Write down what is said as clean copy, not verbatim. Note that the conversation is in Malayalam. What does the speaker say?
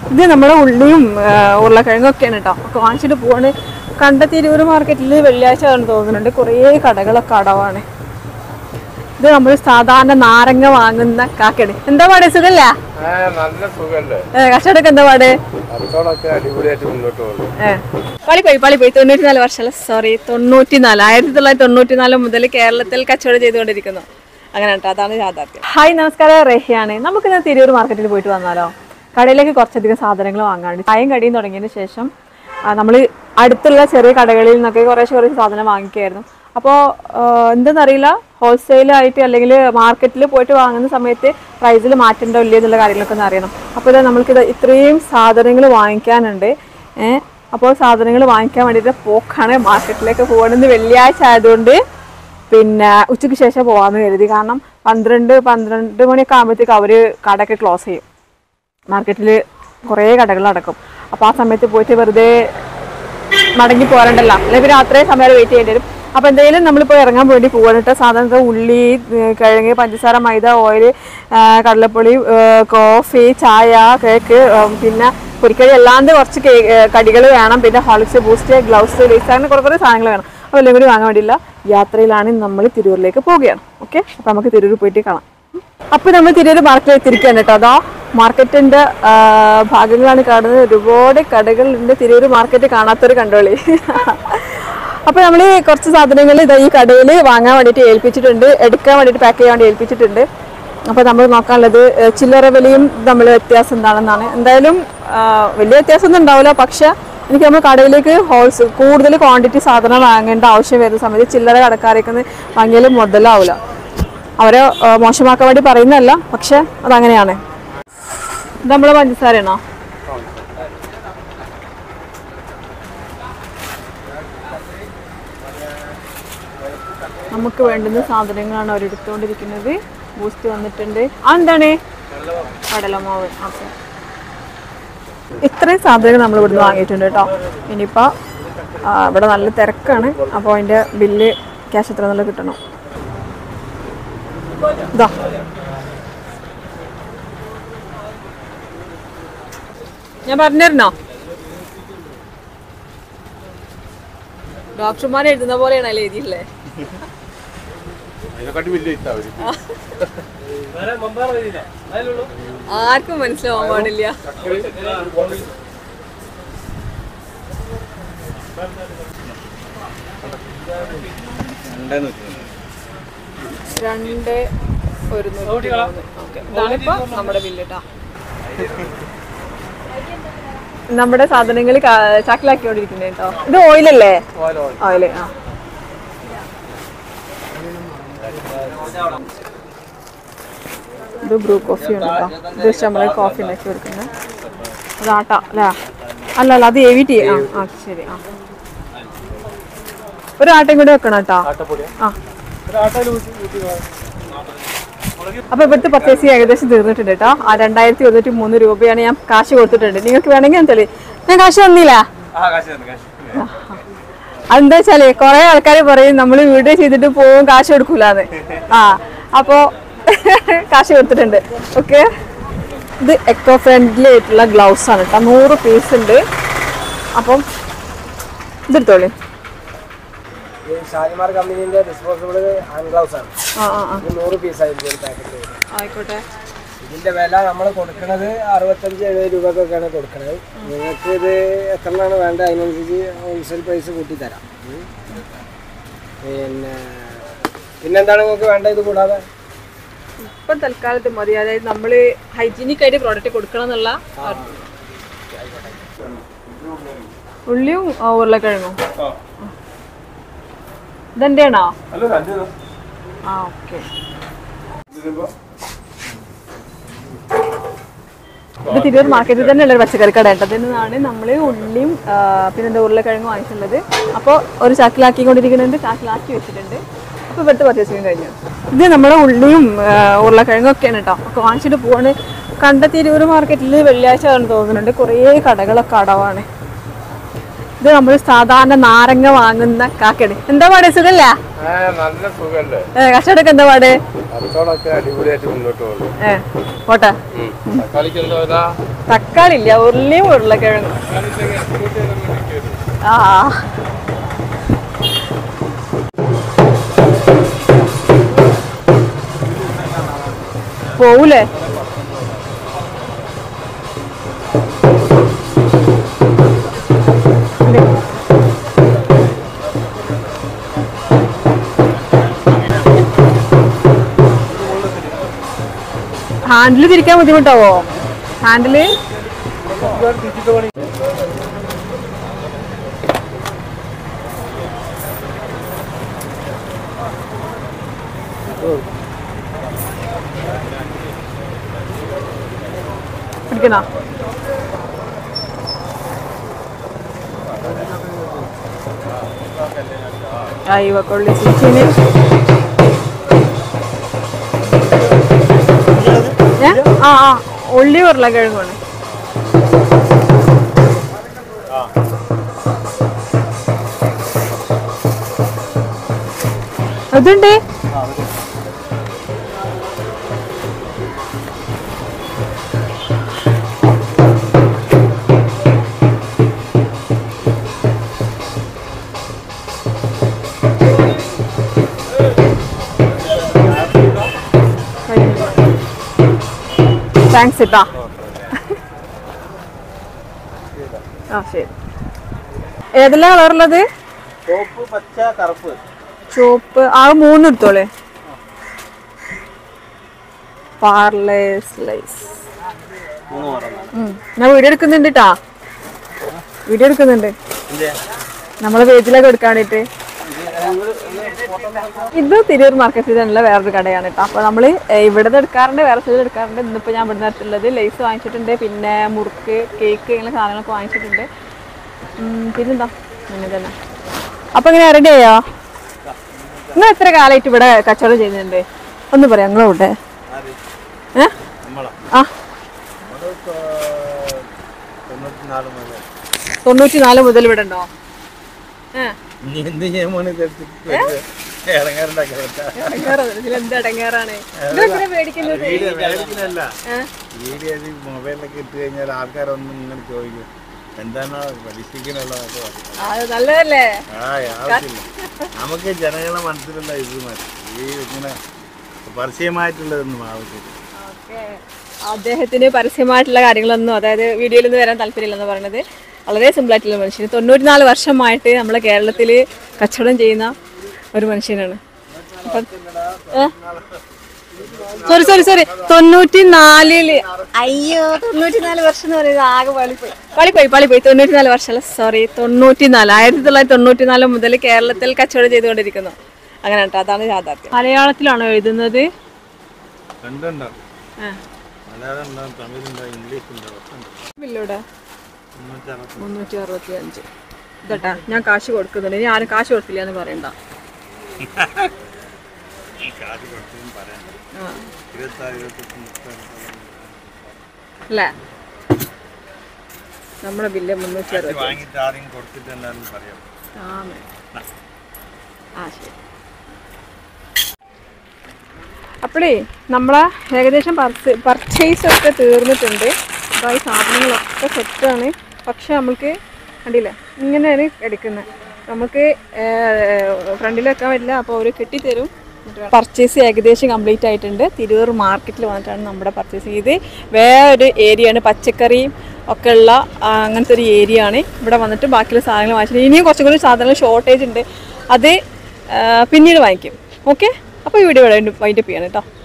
ഇത് നമ്മുടെ ഉള്ളിയും ഉരുളക്കിഴങ്ങൊക്കെയാണ് കേട്ടോ. ഒക്കെ വാങ്ങിച്ചിട്ട് പോവാണ്. കണ്ട തിരൂർ മാർക്കറ്റിൽ വെള്ളിയാഴ്ച ആണെന്ന് തോന്നുന്നുണ്ട്. കുറേ കടകളൊക്കെ അടവാണ്. ഇത് നമ്മൾ സാധാരണ നാരങ്ങ വാങ്ങുന്ന കാക്കയാണ്. എന്താ പാട്, സുഖല്ല? കച്ചവടമൊക്കെ എന്താ പാട്? പളിപ്പോയി 94 വർഷം, സോറി 94, 1994 മുതൽ കേരളത്തിൽ കച്ചവടം ചെയ്തുകൊണ്ടിരിക്കുന്നു. അങ്ങനെ കേട്ടോ, അതാണ് യാഥാർത്ഥ്യം. ഹായ്, നമസ്കാരം, റഹിയാണ്. നമുക്കിന്ന് തിരൂർ മാർക്കറ്റിൽ പോയിട്ട് വന്നാലോ? കടയിലേക്ക് കുറച്ചധികം സാധനങ്ങൾ വാങ്ങാണ്ട് ചായയും കടിയും തുടങ്ങിയതിന് ശേഷം നമ്മൾ അടുത്തുള്ള ചെറിയ കടകളിൽ നിന്നൊക്കെ കുറേശ്ശെ സാധനം വാങ്ങിക്കുമായിരുന്നു. അപ്പോൾ എന്തെന്നറിയില്ല, ഹോൾസെയിലായിട്ട് അല്ലെങ്കിൽ മാർക്കറ്റിൽ പോയിട്ട് വാങ്ങുന്ന സമയത്ത് പ്രൈസിൽ മാറ്റണ്ടോ ഇല്ലേ എന്നുള്ള കാര്യങ്ങളൊക്കെ ഒന്ന് അറിയണം. അപ്പോൾ ഇത് നമ്മൾക്കിത് ഇത്രയും സാധനങ്ങൾ വാങ്ങിക്കാനുണ്ട്. അപ്പോൾ സാധനങ്ങൾ വാങ്ങിക്കാൻ വേണ്ടിയിട്ട് പോക്കാണ്. മാർക്കറ്റിലേക്ക് പോകണമെന്ന് വെള്ളിയാഴ്ച ആയതുകൊണ്ട് പിന്നെ ഉച്ചയ്ക്ക് ശേഷം പോകാമെന്ന് കരുതി. കാരണം 12 മണിയൊക്കെ ആകുമ്പോഴത്തേക്ക് അവർ കടയൊക്കെ ക്ലോസ് ചെയ്യും. മാർക്കറ്റിൽ കുറേ കടകൾ അടക്കും. അപ്പോൾ ആ സമയത്ത് പോയിട്ട് വെറുതെ മടങ്ങി പോരണ്ടല്ലോ, അല്ലെങ്കിൽ രാത്രി സമയം വെയിറ്റ് ചെയ്യേണ്ടി വരും. അപ്പോൾ എന്തെങ്കിലും നമ്മളിപ്പോൾ ഇറങ്ങാൻ വേണ്ടി പോകാനിട്ട് സാധാരണ ഉള്ളി, കിഴങ്ങ്, പഞ്ചസാര, മൈദ, ഓയിൽ, കടലപ്പൊടി, കോഫി, ചായ, കേക്ക്, പിന്നെ പൊരിക്കടി അല്ലാണ്ട് കുറച്ച് കടികൾ വേണം. പിന്നെ ഹോർലിക്സ്, ബൂസ്റ്റ്, ഗ്ലൗസ്, ലേസ്, അങ്ങനെ കുറേ സാധനങ്ങൾ വേണം. അപ്പോൾ എല്ലാം കൂടി വാങ്ങാൻ വേണ്ടിയില്ല യാത്രയിലാണ് നമ്മൾ തിരൂരിലേക്ക് പോവുകയാണ്. ഓക്കെ, അപ്പോൾ നമുക്ക് തിരൂർ പോയിട്ട് കാണാം. അപ്പോൾ നമ്മൾ തിരൂർ മാർക്കറ്റിൽ എത്തിയിരിക്കുകയാണ് കേട്ടോ. അതാ മാർക്കറ്റിൻ്റെ ഭാഗങ്ങളാണ് കാണുന്നത്. ഒരുപാട് കടകളുണ്ട്. തിരൂർ മാർക്കറ്റ് കാണാത്തൊരു കണ്ടോളി. അപ്പോൾ നമ്മൾ കുറച്ച് സാധനങ്ങൾ ഇതാ ഈ കടയിൽ വാങ്ങാൻ വേണ്ടിയിട്ട് ഏൽപ്പിച്ചിട്ടുണ്ട്, എടുക്കാൻ വേണ്ടിയിട്ട് പാക്ക് ചെയ്യാൻ വേണ്ടി ഏൽപ്പിച്ചിട്ടുണ്ട്. അപ്പോൾ നമ്മൾ നോക്കാനുള്ളത് ചില്ലറ വിലയും നമ്മൾ വ്യത്യാസം എന്താണെന്നാണ്. എന്തായാലും വലിയ വ്യത്യാസമൊന്നും ഉണ്ടാവില്ല. പക്ഷേ എനിക്ക് നമ്മൾ കടയിലേക്ക് കൂടുതൽ ക്വാണ്ടിറ്റി സാധനം വാങ്ങേണ്ട ആവശ്യം വരുന്ന സമയത്ത് ചില്ലറ കടക്കാരേക്കൊന്ന് വാങ്ങിയാലും മുതലാവില്ല. അവരെ മോശമാക്കാൻ വേണ്ടി പറയുന്നതല്ല, പക്ഷെ അതങ്ങനെയാണ്. ഇത് നമ്മളെ പഞ്ചസാരയാണോ? നമുക്ക് വേണ്ടുന്ന സാധനങ്ങളാണ് അവരെടുത്തുകൊണ്ടിരിക്കുന്നത്. ബൂസ്റ്റ് വന്നിട്ടുണ്ട്. എന്താണ്? കടലമാവ്. ഓക്കെ, ഇത്രയും സാധനങ്ങൾ നമ്മൾ ഇവിടുന്ന് വാങ്ങിയിട്ടുണ്ട് കേട്ടോ. ഇനിയിപ്പോൾ ഇവിടെ നല്ല തിരക്കാണ്. അപ്പോൾ അതിൻ്റെ ബില്ല് ക്യാഷ് എത്ര നല്ല കിട്ടണം. ഇതാ ഞാൻ പറഞ്ഞിരുന്നോ, ഡോക്ടർമാർ എഴുതുന്ന പോലെയാണ് അല്ലേ എഴുതിയില്ലേ? ആർക്കും മനസ്സിലാവാൻ പാടില്ല. ഇതാണിപ്പോ നമ്മുടെ ബില്ല് കേട്ടോ. നമ്മുടെ സാധനങ്ങൾ ചാക്കിലാക്കിക്കൊണ്ടിരിക്കുന്നത് കേട്ടോ. ഇത് ഓയിലല്ലേ? ഓയില്. ഇത് ബ്രൂ കോഫി ഉണ്ട് കേട്ടോ. ഇത് നമ്മൾ കോഫി ഉണ്ടാക്കി കൊടുക്കുന്നത്. അത് ആട്ടാ അല്ലേ? അല്ല അത് എവി ടീ. ശരി. ഒരു ആട്ടയും കൂടി വെക്കണം കേട്ടോ. അപ്പൊ ഇവിടുത്തെ പർച്ചേസിങ് ഏകദേശം തീർന്നിട്ടുണ്ട് കേട്ടോ. 2103 രൂപയാണ് ഞാൻ കാശ് കൊടുത്തിട്ടുണ്ട്. നിങ്ങൾക്ക് വേണമെങ്കിൽ ഞാൻ കാശ് തന്നില്ല. അതെന്താ വെച്ചാല് കുറെ ആൾക്കാർ പറയും നമ്മൾ വീഡിയോ ചെയ്തിട്ട് പോവും, കാശ് കൊടുക്കൂലെന്ന്. അപ്പോ കാശ് കൊടുത്തിട്ടുണ്ട്. ഓക്കെ, ഇത് എക്കോ ഫ്രണ്ട്ലി ആയിട്ടുള്ള ഗ്ലൗസ് ആണ് കേട്ടോ. 100 പീസ് ഉണ്ട്. അപ്പം ഇതെടുത്തോളി. ഷാലിമാർ കമ്പനിന്റെ ഡിസ്പോസിബിൾ ഹാൻഡ് ഗ്ലൗസ് ആണ്. 100 പീസ് ആയിരിക്കും ഒരു പാക്കറ്റ്. ആയിക്കോട്ടെ. ഇതിന്റെ വില നമ്മൾ കൊടുക്കുന്നത് 65-70 രൂപക്കൊക്കെയാണ് കൊടുക്കുന്നത്. നിങ്ങൾക്ക് ഇത് എത്രയാണ് വേണ്ടത് അതിനനുസരിച്ച് ഹോൾസെയിൽ പ്രൈസ് കൂട്ടി തരാം. പിന്നെന്താണ് നിങ്ങൾക്ക് വേണ്ടത്? ഇത് കൂടാതെ ഇപ്പം തൽക്കാലത്ത് മതി. അതായത് നമ്മൾ ഹൈജീനിക് ആയിട്ട് പ്രോഡക്റ്റ് കൊടുക്കണം എന്നുള്ള. ഉള്ളിയും ഉരുളക്കിഴങ്ങും ഇതെന്റെയാണോ? ഓക്കെ. ഇത് തിരൂർ മാർക്കറ്റിൽ തന്നെ ഉള്ള പച്ചക്കറി കട കേട്ടോ. ഇതിൽ നിന്നാണ് നമ്മൾ ഉള്ളിയും പിന്നെ ഉരുളക്കിഴങ്ങും വാങ്ങിച്ചുള്ളത്. അപ്പോൾ ഒരു ചാക്കിലാക്കിക്കൊണ്ടിരിക്കുന്നുണ്ട്, ചാക്കിലാക്കി വെച്ചിട്ടുണ്ട്. അപ്പോൾ ഇവിടുത്തെ പർച്ചേസിങ് കഴിഞ്ഞു. ഇത് നമ്മുടെ ഉള്ളിയും ഉരുളക്കിഴങ്ങും ഒക്കെയാണ് കേട്ടോ. ഒക്കെ വാങ്ങിച്ചിട്ട് പോവാണ്. കണ്ട തിരൂർ മാർക്കറ്റിൽ വെള്ളിയാഴ്ച ആണെന്ന് തോന്നുന്നുണ്ട്. കുറേ കടകളൊക്കെ അടവാണ്. ഇത് നമ്മൾ സാധാരണ നാരങ്ങ വാങ്ങുന്ന കാക്കയാണ്. എന്താ പാട്, സുഖല്ല? കച്ചവടമൊക്കെ എന്താ പാട്? പോട്ടെ. തക്കാളി ഇല്ല, ഉരുളിയും ഉരുളക്കിഴങ്ങും. ആ പോവൂലേ? ഹാൻഡില് തിരിക്കാൻ ബുദ്ധിമുട്ടാവോ? ഹാൻഡില് പിടിക്കണോ? അയ്യോ കൊള്ളി ചേച്ചിന് ആ ഉള്ളി ഉരുളക്കിഴങ്ങാണ്. അതുണ്ട്. താങ്ക്സ് കേട്ടാ. ആ ശരി. ഏതെല്ലാം കളറുള്ളത്? ചുവപ്പ്, പച്ച, കറുപ്പ്. ചുവപ്പ് ആ 3 എടുത്തോളെ. പാർലേ സ്ലൈസ്. ഞാൻ വീഡിയോ എടുക്കുന്നുണ്ട് കേട്ടാ, വീഡിയോ എടുക്കുന്നുണ്ട് നമ്മളെ പേജിലൊക്കെ എടുക്കാൻ വേണ്ടിട്ട്. ഇത് തിരൂർ മാർക്കറ്റിൽ തന്നെയുള്ള വേറൊരു കടയാണ് കേട്ടോ. അപ്പോൾ നമ്മൾ ഇവിടുന്ന് എടുക്കാറുണ്ട്, വേറെ സ്ഥലത്ത് എടുക്കാറുണ്ട്. ഇന്നിപ്പോൾ ഞാൻ ഇവിടുന്ന് എടുത്തുള്ളത് ലേസ് വാങ്ങിച്ചിട്ടുണ്ട്, പിന്നെ മുറുക്ക്, കേക്ക് ഇങ്ങനെ സാധനങ്ങളൊക്കെ വാങ്ങിച്ചിട്ടുണ്ട്. പിന്നെന്താ അങ്ങനെ തന്നെ. അപ്പോൾ ഇങ്ങനെ റെഡി ആയോ? നിങ്ങൾ എത്ര കാലമായിട്ട് ഇവിടെ കച്ചവടം ചെയ്യുന്നുണ്ട്? ഒന്ന് പറയാം നിങ്ങളിവിടെ. ആ 94 മുതൽ ഇവിടെ ഉണ്ടോ? എന്ത് ഇടങ്ങേറാണ് മൊബൈലൊക്കെ ഇട്ട് കഴിഞ്ഞാൽ ആൾക്കാരൊന്നും ഇങ്ങനെ ചോദിക്കും എന്താണ് പരീക്ഷിക്കാനുള്ളതൊക്കെ പറയും. നല്ലതല്ലേ? നമുക്ക് ജനങ്ങളെ മനസ്സിലുള്ള ഇത് മതി, ഈ ഇങ്ങനെ പരസ്യമായിട്ടുള്ളതൊന്നും ആവശ്യമില്ല. അദ്ദേഹത്തിന് പരസ്യമായിട്ടുള്ള കാര്യങ്ങളൊന്നും, അതായത് വീഡിയോയിലൊന്നും വരാൻ താല്പര്യമില്ലെന്ന് പറയുന്നത്. വളരെ സിമ്പിളായിട്ടുള്ള മനുഷ്യന് 94 വർഷമായിട്ട് നമ്മളെ കേരളത്തിൽ കച്ചവടം ചെയ്യുന്ന ഒരു മനുഷ്യനാണ്. സോറി 94 അയ്യോ 94 വർഷം എന്ന് പറയുന്നത് ആകെ പാളിപ്പോയി 94 വർഷമല്ല, സോറി 94. 1994 മുതൽ കേരളത്തിൽ കച്ചവടം ചെയ്തുകൊണ്ടിരിക്കുന്നു. അങ്ങനെ കേട്ടോ, അതാണ് യാഥാർത്ഥ്യം. മലയാളത്തിലാണോ എഴുതുന്നത്? ബില്ലൂടെ 365. ഇതട്ടാ ഞാൻ കാശ് കൊടുക്കുന്നുണ്ട്, ഇനി ആരും കാശ് കൊടുത്തില്ല എന്ന് പറയണ്ട. അല്ലേ നമ്മുടെ ബില്ല് 365. ആ ശരി. അപ്പോഴേ നമ്മളെ ഏകദേശം പർച്ചേസ് ഒക്കെ തീർന്നിട്ടുണ്ട്. അപ്പോൾ ഈ സാധനങ്ങളൊക്കെ സെറ്റാണ്. പക്ഷെ നമുക്ക് കണ്ടില്ല ഇങ്ങനെയാണ് എടുക്കുന്നത്. നമുക്ക് ഫ്രണ്ടിൽ വെക്കാൻ പറ്റില്ല, അപ്പോൾ അവർ കെട്ടിത്തരും. പർച്ചേസ് ഏകദേശം കംപ്ലീറ്റ് ആയിട്ടുണ്ട്. തിരൂർ മാർക്കറ്റിൽ വന്നിട്ടാണ് നമ്മുടെ പർച്ചേസ് ചെയ്ത്. വേറൊരു ഏരിയയാണ്, പച്ചക്കറിയും ഒക്കെ ഉള്ള അങ്ങനത്തെ ഒരു ഏരിയ ആണ്. ഇവിടെ വന്നിട്ട് ബാക്കിയുള്ള സാധനങ്ങൾ വാങ്ങിച്ചിട്ട് ഇനിയും കുറച്ചും കൂടി സാധനങ്ങൾ ഷോർട്ടേജ് ഉണ്ട്, അത് പിന്നീട് വാങ്ങിക്കും. ഓക്കെ, അപ്പോൾ ഈ വീഡിയോ വൈൻഡപ്പ് ചെയ്യണം കേട്ടോ.